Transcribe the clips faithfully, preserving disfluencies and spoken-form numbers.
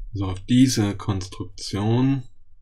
So, auf diese Konstruktion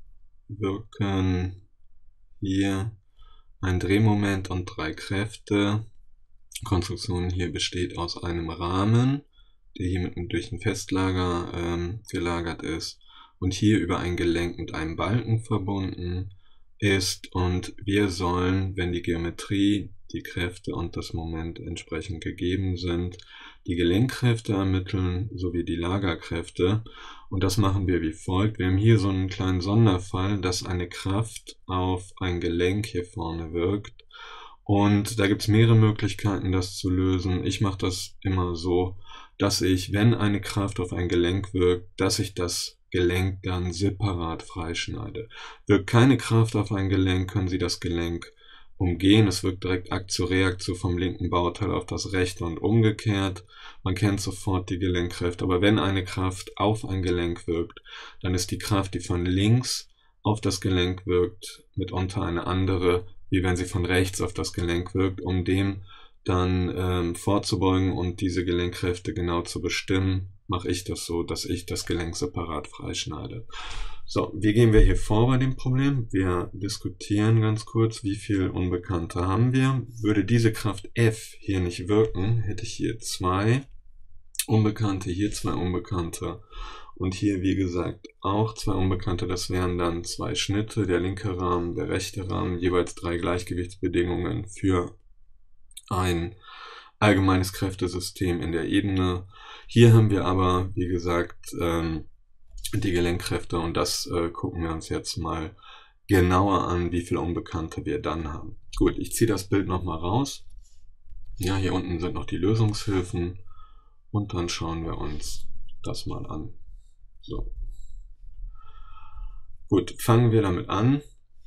wirken hier ein Drehmoment und drei Kräfte. Die Konstruktion hier besteht aus einem Rahmen, der hier mit, durch ein Festlager ähm, gelagert ist und hier über ein Gelenk mit einem Balken verbunden ist, und wir sollen, wenn die Geometrie, die Kräfte und das Moment entsprechend gegeben sind, die Gelenkkräfte ermitteln sowie die Lagerkräfte. Und das machen wir wie folgt. Wir haben hier so einen kleinen Sonderfall, dass eine Kraft auf ein Gelenk hier vorne wirkt. Und da gibt es mehrere Möglichkeiten, das zu lösen. Ich mache das immer so, dass ich, wenn eine Kraft auf ein Gelenk wirkt, dass ich das Gelenk dann separat freischneide. Wirkt keine Kraft auf ein Gelenk, können Sie das Gelenk umgehen. Es wirkt direkt Aktio-Reaktio vom linken Bauteil auf das rechte und umgekehrt. Man kennt sofort die Gelenkkräfte. Aber wenn eine Kraft auf ein Gelenk wirkt, dann ist die Kraft, die von links auf das Gelenk wirkt, mitunter eine andere, wie wenn sie von rechts auf das Gelenk wirkt, um dem dann ähm, vorzubeugen und diese Gelenkkräfte genau zu bestimmen, mache ich das so, dass ich das Gelenk separat freischneide. So, wie gehen wir hier vor bei dem Problem? Wir diskutieren ganz kurz, wie viel Unbekannte haben wir. Würde diese Kraft F hier nicht wirken, hätte ich hier zwei Unbekannte, hier zwei Unbekannte und hier, wie gesagt, auch zwei Unbekannte. Das wären dann zwei Schnitte, der linke Rahmen, der rechte Rahmen, jeweils drei Gleichgewichtsbedingungen für ein allgemeines Kräftesystem in der Ebene. Hier haben wir aber, wie gesagt, ähm, die Gelenkkräfte, und das äh, gucken wir uns jetzt mal genauer an, wie viele Unbekannte wir dann haben. Gut, ich ziehe das Bild nochmal raus. Ja, hier unten sind noch die Lösungshilfen und dann schauen wir uns das mal an. So. Gut, fangen wir damit an,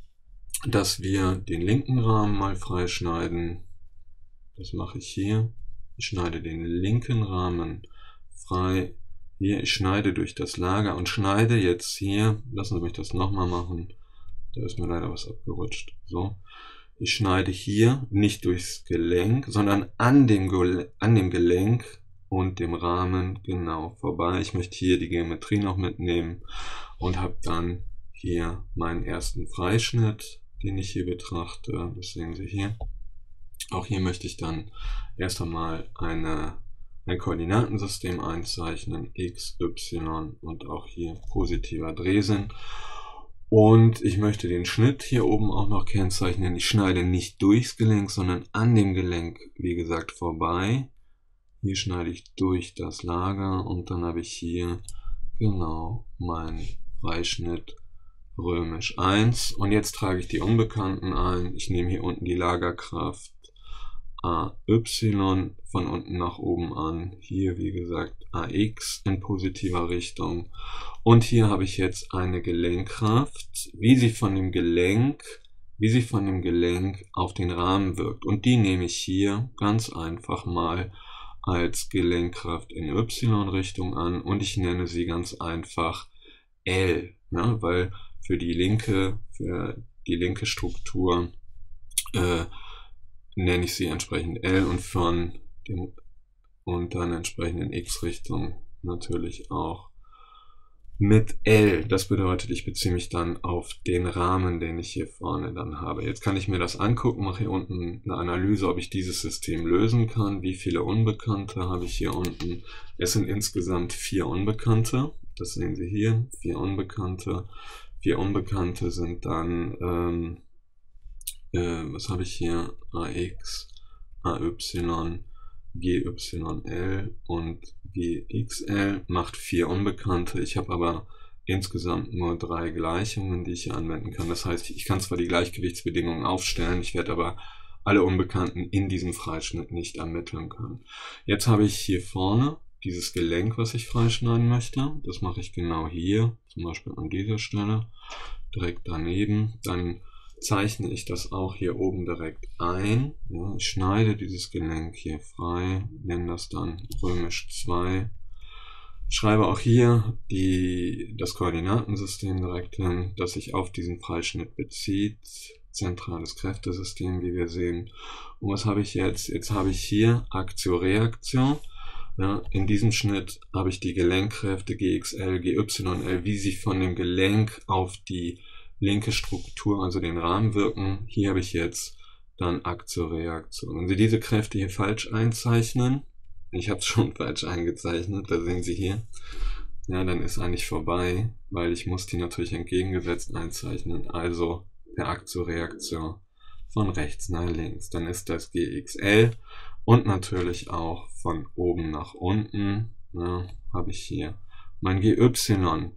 dass wir den linken Rahmen mal freischneiden. Das mache ich hier. Ich schneide den linken Rahmen frei. Hier, ich schneide durch das Lager und schneide jetzt hier, lassen Sie mich das nochmal machen, da ist mir leider was abgerutscht. So, ich schneide hier nicht durchs Gelenk, sondern an dem, an dem Gelenk und dem Rahmen genau vorbei. Ich möchte hier die Geometrie noch mitnehmen und habe dann hier meinen ersten Freischnitt, den ich hier betrachte. Das sehen Sie hier. Auch hier möchte ich dann erst einmal eine, ein Koordinatensystem einzeichnen, x, y und auch hier positiver Drehsinn. Und ich möchte den Schnitt hier oben auch noch kennzeichnen. Ich schneide nicht durchs Gelenk, sondern an dem Gelenk, wie gesagt, vorbei. Hier schneide ich durch das Lager und dann habe ich hier genau meinen Freischnitt römisch eins. Und jetzt trage ich die Unbekannten ein. Ich nehme hier unten die Lagerkraft A Y von unten nach oben an, hier wie gesagt A X in positiver Richtung, und hier habe ich jetzt eine Gelenkkraft, wie sie von dem Gelenk, wie sie von dem Gelenk auf den Rahmen wirkt, und die nehme ich hier ganz einfach mal als Gelenkkraft in Y-Richtung an und ich nenne sie ganz einfach L, ja, weil für die linke, für die linke Struktur äh, nenne ich sie entsprechend L und von dem und dann entsprechend in X-Richtung natürlich auch mit L. Das bedeutet, ich beziehe mich dann auf den Rahmen, den ich hier vorne dann habe. Jetzt kann ich mir das angucken, mache hier unten eine Analyse, ob ich dieses System lösen kann. Wie viele Unbekannte habe ich hier unten? Es sind insgesamt vier Unbekannte. Das sehen Sie hier, vier Unbekannte. Vier Unbekannte sind dann ähm, Äh, was habe ich hier? A X, A Y, G Y L und G X L macht vier Unbekannte. Ich habe aber insgesamt nur drei Gleichungen, die ich hier anwenden kann. Das heißt, ich kann zwar die Gleichgewichtsbedingungen aufstellen, ich werde aber alle Unbekannten in diesem Freischnitt nicht ermitteln können. Jetzt habe ich hier vorne dieses Gelenk, was ich freischneiden möchte. Das mache ich genau hier, zum Beispiel an dieser Stelle, direkt daneben. Dann zeichne ich das auch hier oben direkt ein. Ja, ich schneide dieses Gelenk hier frei, nenne das dann römisch zwei. Schreibe auch hier die, das Koordinatensystem direkt hin, das sich auf diesen Freischnitt bezieht. Zentrales Kräftesystem, wie wir sehen. Und was habe ich jetzt? Jetzt habe ich hier Aktio-Reaktio. Ja, in diesem Schnitt habe ich die Gelenkkräfte G X L, G Y L, wie sie von dem Gelenk auf die linke Struktur, also den Rahmen wirken. Hier habe ich jetzt dann Aktio-Reaktion. Wenn Sie diese Kräfte hier falsch einzeichnen, ich habe es schon falsch eingezeichnet, da sehen Sie hier, ja, dann ist eigentlich vorbei, weil ich muss die natürlich entgegengesetzt einzeichnen, also per Aktio-Reaktion von rechts nach links. Dann ist das G X L und natürlich auch von oben nach unten, ja, habe ich hier mein G Y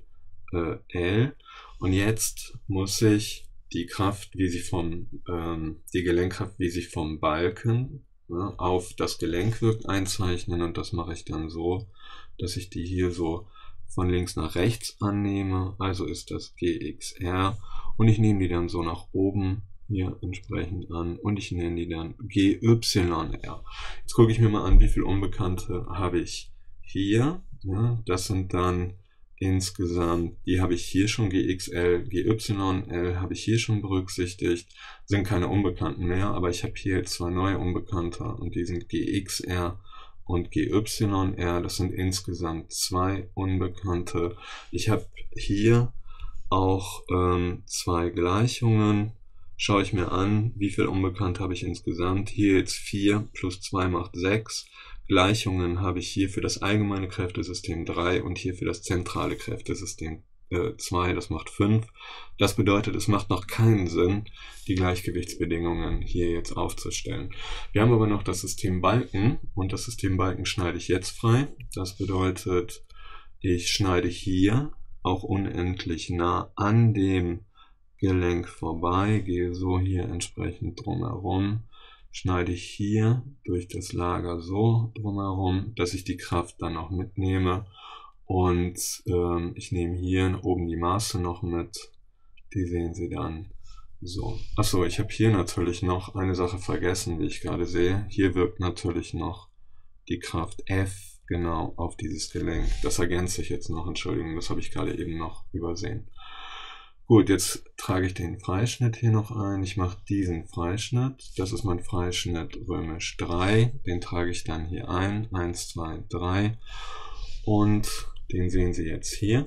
L und jetzt muss ich die Kraft, wie sie vom, ähm, die Gelenkkraft, wie sie vom Balken, ja, auf das Gelenk wirkt, einzeichnen, und das mache ich dann so, dass ich die hier so von links nach rechts annehme, also ist das G X R, und ich nehme die dann so nach oben hier entsprechend an und ich nenne die dann G Y R. Jetzt gucke ich mir mal an, wie viele Unbekannte habe ich hier. Ja, das sind dann insgesamt, die habe ich hier schon, G X L, G Y L habe ich hier schon berücksichtigt, sind keine Unbekannten mehr, aber ich habe hier zwei neue Unbekannte und die sind G X R und G Y R, das sind insgesamt zwei Unbekannte. Ich habe hier auch ähm, zwei Gleichungen. Schaue ich mir an, wie viel Unbekannte habe ich insgesamt. Hier jetzt vier plus zwei macht sechs. Gleichungen habe ich hier für das allgemeine Kräftesystem drei und hier für das zentrale Kräftesystem äh, zwei, das macht fünf. Das bedeutet, es macht noch keinen Sinn, die Gleichgewichtsbedingungen hier jetzt aufzustellen. Wir haben aber noch das System Balken und das System Balken schneide ich jetzt frei. Das bedeutet, ich schneide hier auch unendlich nah an dem Gelenk vorbei, gehe so hier entsprechend drumherum, schneide ich hier durch das Lager so drumherum, dass ich die Kraft dann auch mitnehme, und ähm, ich nehme hier oben die Maße noch mit, die sehen Sie dann so. Achso, ich habe hier natürlich noch eine Sache vergessen, wie ich gerade sehe. Hier wirkt natürlich noch die Kraft F genau auf dieses Gelenk. Das ergänze ich jetzt noch, Entschuldigung, das habe ich gerade eben noch übersehen. Gut, jetzt trage ich den Freischnitt hier noch ein. Ich mache diesen Freischnitt. Das ist mein Freischnitt römisch drei. Den trage ich dann hier ein. eins, zwei, drei. Und den sehen Sie jetzt hier.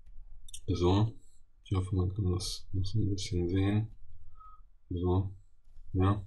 So. Ich hoffe, man kann das noch so ein bisschen sehen. So. Ja.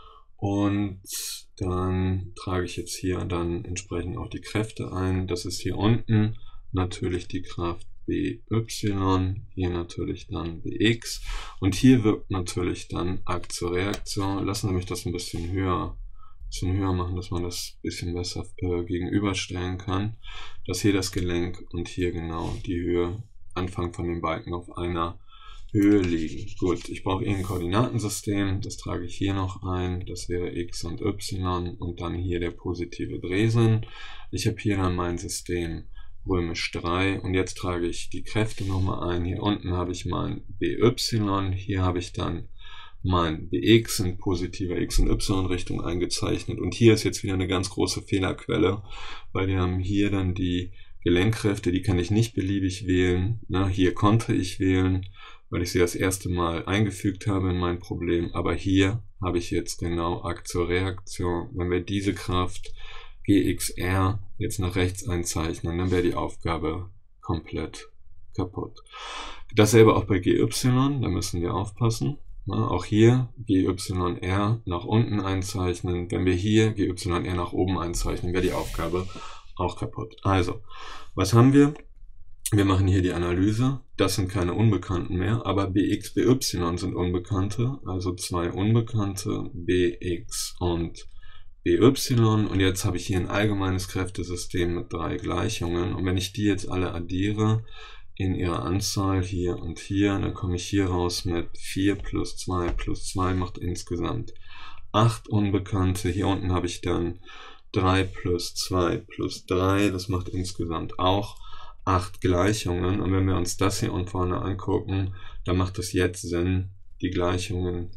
Und dann trage ich jetzt hier dann entsprechend auch die Kräfte ein. Das ist hier unten natürlich die Kraft B Y, hier natürlich dann B X, und hier wirkt natürlich dann Aktio-Reaktion. Lassen Sie mich das ein bisschen höher, ein bisschen höher machen, dass man das ein bisschen besser äh, gegenüberstellen kann, dass hier das Gelenk und hier genau die Höhe, Anfang von den Balken auf einer Höhe liegen. Gut, ich brauche ein Koordinatensystem, das trage ich hier noch ein, das wäre X und Y und dann hier der positive Drehsinn. Ich habe hier dann mein System römisch drei und jetzt trage ich die Kräfte nochmal ein. Hier unten habe ich mein B Y, hier habe ich dann mein B X in positiver X- und Y-Richtung eingezeichnet, und hier ist jetzt wieder eine ganz große Fehlerquelle, weil wir haben hier dann die Gelenkkräfte, die kann ich nicht beliebig wählen. Na, hier konnte ich wählen, weil ich sie das erste Mal eingefügt habe in mein Problem, aber hier habe ich jetzt genau Aktio-Reaktion. Wenn wir diese Kraft G X R jetzt nach rechts einzeichnen, dann wäre die Aufgabe komplett kaputt. Dasselbe auch bei G Y, da müssen wir aufpassen. Na, auch hier G Y R nach unten einzeichnen. Wenn wir hier G Y R nach oben einzeichnen, wäre die Aufgabe auch kaputt. Also, was haben wir? Wir machen hier die Analyse. Das sind keine Unbekannten mehr, aber B X, B Y sind Unbekannte, also zwei Unbekannte, B X und B Y, und jetzt habe ich hier ein allgemeines Kräftesystem mit drei Gleichungen, und wenn ich die jetzt alle addiere in ihrer Anzahl hier und hier, dann komme ich hier raus mit vier plus zwei plus zwei macht insgesamt acht Unbekannte. Hier unten habe ich dann drei plus zwei plus drei, das macht insgesamt auch acht Gleichungen, und wenn wir uns das hier unten vorne angucken, dann macht es jetzt Sinn, die Gleichungen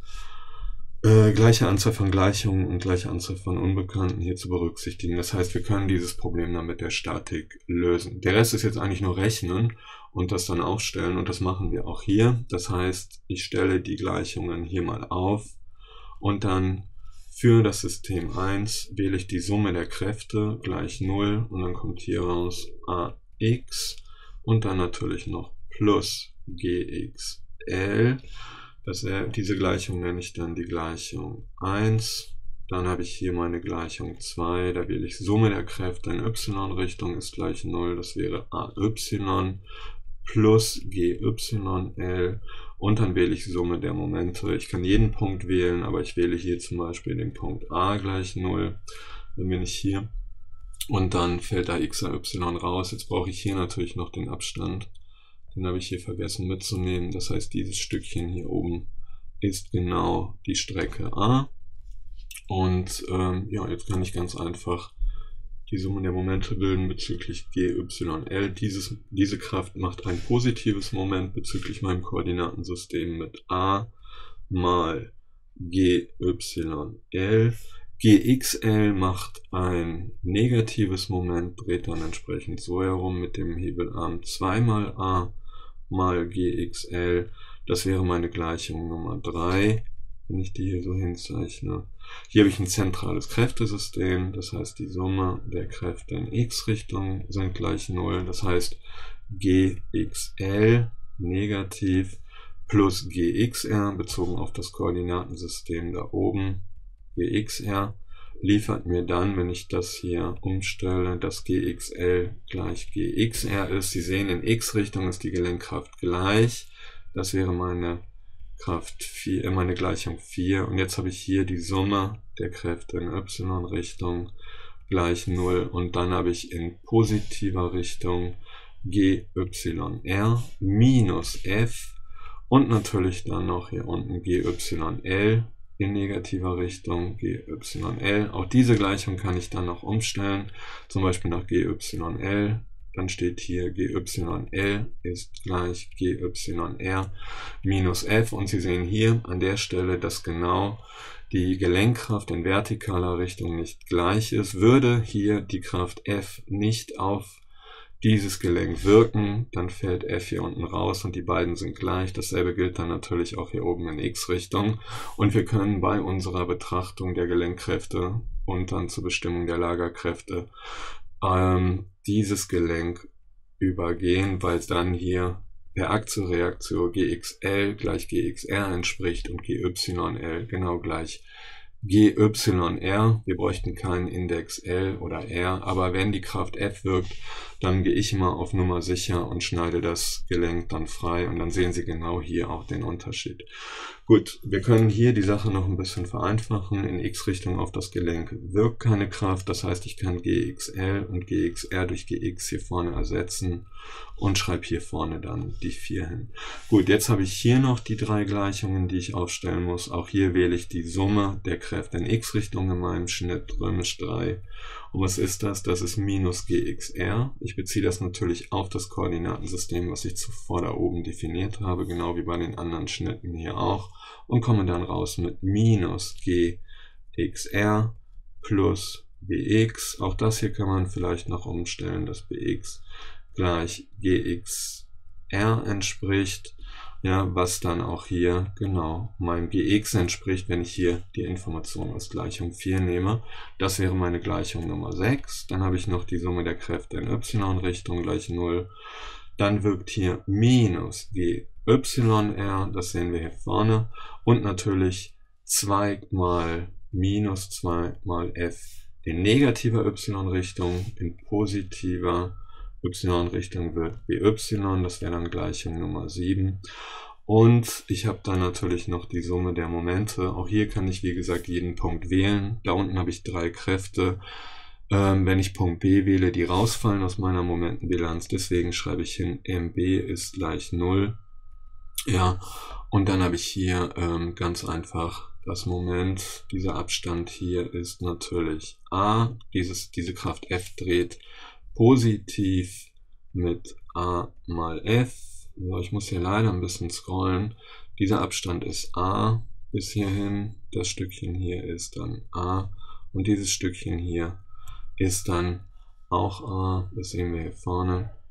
Äh, gleiche Anzahl von Gleichungen und gleiche Anzahl von Unbekannten hier zu berücksichtigen. Das heißt, wir können dieses Problem dann mit der Statik lösen. Der Rest ist jetzt eigentlich nur rechnen und das dann aufstellen, und das machen wir auch hier. Das heißt, ich stelle die Gleichungen hier mal auf und dann Für das System eins wähle ich die Summe der Kräfte gleich null und dann kommt hier raus ax und dann natürlich noch plus gxl. Das, diese Gleichung nenne ich dann die Gleichung eins. Dann habe ich hier meine Gleichung zwei, da wähle ich Summe der Kräfte in y-Richtung ist gleich null, das wäre ay plus gyl und dann wähle ich Summe der Momente. Ich kann jeden Punkt wählen, aber ich wähle hier zum Beispiel den Punkt a gleich null, dann bin ich hier und dann fällt da x und y raus. Jetzt brauche ich hier natürlich noch den Abstand, den habe ich hier vergessen mitzunehmen, das heißt dieses Stückchen hier oben ist genau die Strecke a. Und ähm, ja, jetzt kann ich ganz einfach die Summe der Momente bilden bezüglich gyl. Dieses, diese Kraft macht ein positives Moment bezüglich meinem Koordinatensystem mit a mal gyl. Gxl macht ein negatives Moment, dreht dann entsprechend so herum mit dem Hebelarm zwei mal a mal gxl. Das wäre meine Gleichung Nummer drei, wenn ich die hier so hinzeichne. Hier habe ich ein zentrales Kräftesystem, das heißt die Summe der Kräfte in x-Richtung sind gleich null, das heißt gxl negativ plus gxr bezogen auf das Koordinatensystem da oben, gxr liefert mir dann, wenn ich das hier umstelle, dass gxl gleich gxr ist. Sie sehen, in x-Richtung ist die Gelenkkraft gleich, das wäre meine Kraft vier, meine Gleichung vier und jetzt habe ich hier die Summe der Kräfte in y-Richtung gleich null und dann habe ich in positiver Richtung gyr minus f und natürlich dann noch hier unten gyl in negativer Richtung gyl. Auch diese Gleichung kann ich dann noch umstellen, zum Beispiel nach gyl. Dann steht hier gyl ist gleich gyr minus f und Sie sehen hier an der Stelle, dass genau die Gelenkkraft in vertikaler Richtung nicht gleich ist. Würde hier die Kraft F nicht auf dieses Gelenk wirken, dann fällt F hier unten raus und die beiden sind gleich. Dasselbe gilt dann natürlich auch hier oben in x-Richtung und wir können bei unserer Betrachtung der Gelenkkräfte und dann zur Bestimmung der Lagerkräfte ähm, dieses Gelenk übergehen, weil dann hier per Aktienreaktion Gxl gleich Gxr entspricht und Gyl genau gleich Gyr. Wir bräuchten keinen Index L oder R, aber wenn die Kraft F wirkt, dann gehe ich immer auf Nummer sicher und schneide das Gelenk dann frei und dann sehen Sie genau hier auch den Unterschied. Gut, wir können hier die Sache noch ein bisschen vereinfachen. In x-Richtung auf das Gelenk wirkt keine Kraft, das heißt, ich kann Gxl und Gxr durch Gx hier vorne ersetzen und schreibe hier vorne dann die vier hin. Gut, jetzt habe ich hier noch die drei Gleichungen, die ich aufstellen muss. Auch hier wähle ich die Summe der Kräfte in x-Richtung in meinem Schnitt römisch drei. Und was ist das? Das ist minus Gxr. Ich beziehe das natürlich auf das Koordinatensystem, was ich zuvor da oben definiert habe, genau wie bei den anderen Schnitten hier auch. Und komme dann raus mit minus Gxr plus Bx. Auch das hier kann man vielleicht noch umstellen, dass Bx gleich Gxr entspricht. Ja, was dann auch hier genau meinem Gx entspricht, wenn ich hier die Information aus Gleichung vier nehme. Das wäre meine Gleichung Nummer sechs. Dann habe ich noch die Summe der Kräfte in y-Richtung gleich null. Dann wirkt hier minus Gyr, das sehen wir hier vorne. Und natürlich zwei mal minus zwei mal f in negativer y-Richtung, in positiver y-Richtung wird by, das wäre dann Gleichung Nummer sieben. Und ich habe dann natürlich noch die Summe der Momente. Auch hier kann ich wie gesagt jeden Punkt wählen. Da unten habe ich drei Kräfte. Ähm, wenn ich Punkt B wähle, die rausfallen aus meiner Momentenbilanz. Deswegen schreibe ich hin, mb ist gleich null. Ja, und dann habe ich hier ähm, ganz einfach das Moment. Dieser Abstand hier ist natürlich a. Dieses, diese Kraft F dreht positiv mit a mal f. So, ich muss hier leider ein bisschen scrollen. Dieser Abstand ist a bis hierhin. Das Stückchen hier ist dann a. Und dieses Stückchen hier ist dann auch a. Das sehen wir hier vorne.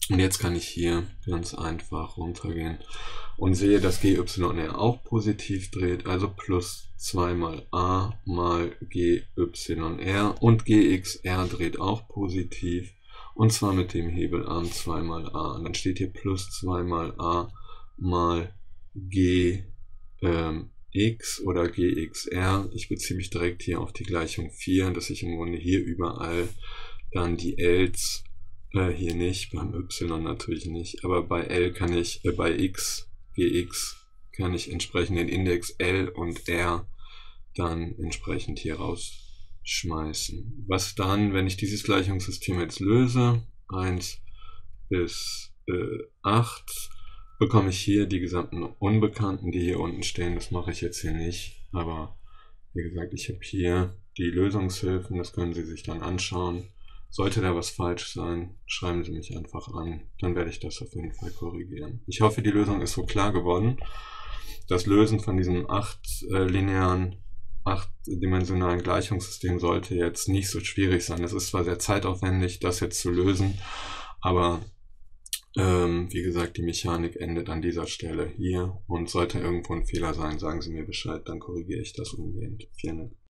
Und jetzt kann ich hier ganz einfach runtergehen und sehe, dass G Y R auch positiv dreht, also plus zwei mal a mal G Y R, und G X R dreht auch positiv, und zwar mit dem Hebelarm zwei mal a. Und dann steht hier plus zwei mal a mal G ähm, X oder G X R. Ich beziehe mich direkt hier auf die Gleichung vier, dass ich im Grunde hier überall dann die Ls, äh, hier nicht, beim Y natürlich nicht, aber bei L kann ich, äh, bei X, G X, kann ich entsprechend den Index L und R dann entsprechend hier rausschmeißen. Was dann, wenn ich dieses Gleichungssystem jetzt löse, eins bis äh, acht, bekomme ich hier die gesamten Unbekannten, die hier unten stehen. Das mache ich jetzt hier nicht, aber wie gesagt, ich habe hier die Lösungshilfen, das können Sie sich dann anschauen. Sollte da was falsch sein, schreiben Sie mich einfach an, dann werde ich das auf jeden Fall korrigieren. Ich hoffe, die Lösung ist so klar geworden. Das Lösen von diesem acht äh, linearen, achtdimensionalen Gleichungssystem sollte jetzt nicht so schwierig sein. Es ist zwar sehr zeitaufwendig, das jetzt zu lösen, aber ähm, wie gesagt, die Mechanik endet an dieser Stelle hier, und sollte irgendwo ein Fehler sein, sagen Sie mir Bescheid, dann korrigiere ich das umgehend. Vielen Dank.